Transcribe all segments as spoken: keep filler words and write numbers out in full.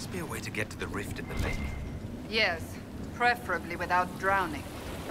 must be a way to get to the rift in the lake. Yes, preferably without drowning.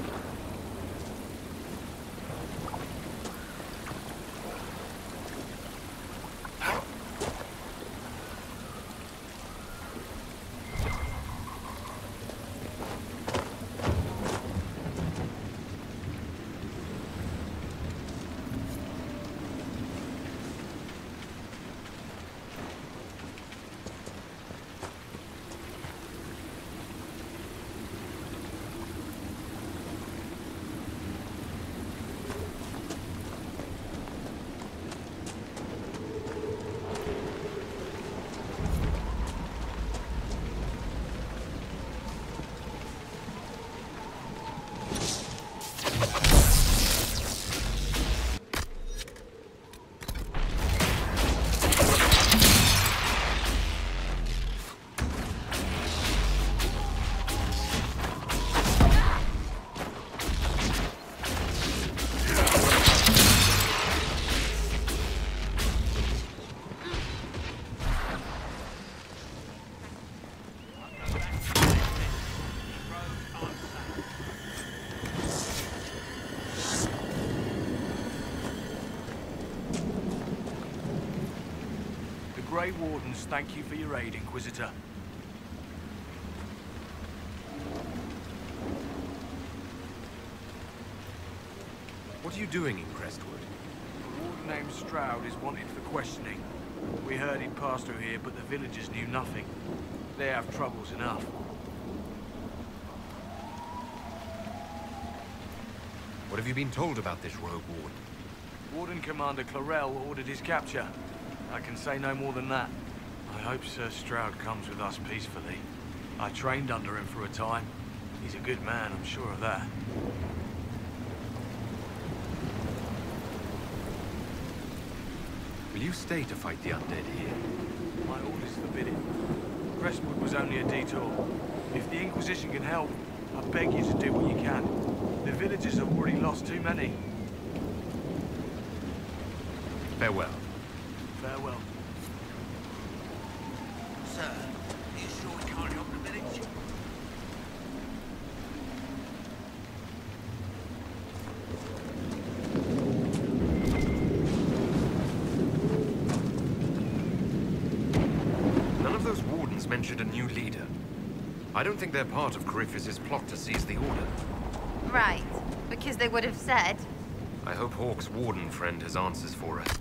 Grey Wardens, thank you for your aid, Inquisitor. What are you doing in Crestwood? A warden named Stroud is wanted for questioning. We heard he'd passed through here, but the villagers knew nothing. They have troubles enough. What have you been told about this rogue warden? Warden Commander Clarel ordered his capture. I can say no more than that. I hope Sir Stroud comes with us peacefully. I trained under him for a time. He's a good man, I'm sure of that. Will you stay to fight the undead here? My orders forbid it. Crestwood was only a detour. If the Inquisition can help, I beg you to do what you can. The villagers have already lost too many. Farewell. Farewell. Sir, are you sure we can't help the village? None of those wardens mentioned a new leader. I don't think they're part of Corypheus's plot to seize the Order. Right, because they would have said. I hope Hawke's warden friend has answers for us.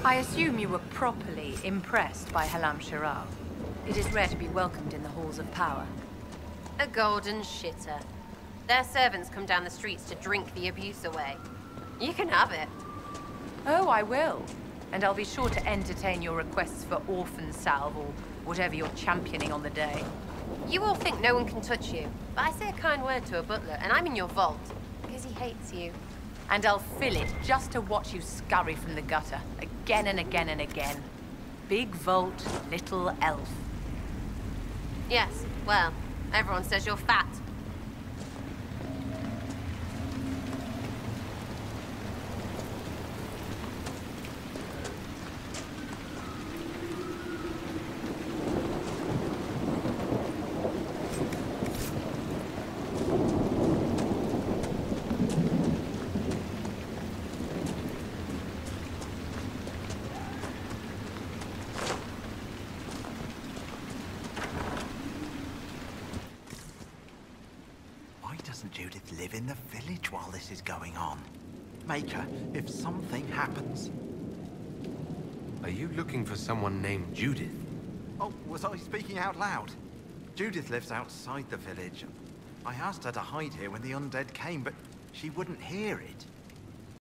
I assume you were properly impressed by Halam Sharal. It is rare to be welcomed in the halls of power. A golden shitter. Their servants come down the streets to drink the abuse away. You can have it. Oh, I will. And I'll be sure to entertain your requests for orphan salve or whatever you're championing on the day. You all think no one can touch you, but I say a kind word to a butler, and I'm in your vault, because he hates you. And I'll fill it just to watch you scurry from the gutter, again and again and again. Big vault, little elf. Yes, well, everyone says you're fat. Doesn't Judith live in the village while this is going on? Make her, if something happens. Are you looking for someone named Judith? Oh, was I speaking out loud? Judith lives outside the village. I asked her to hide here when the undead came, but she wouldn't hear it.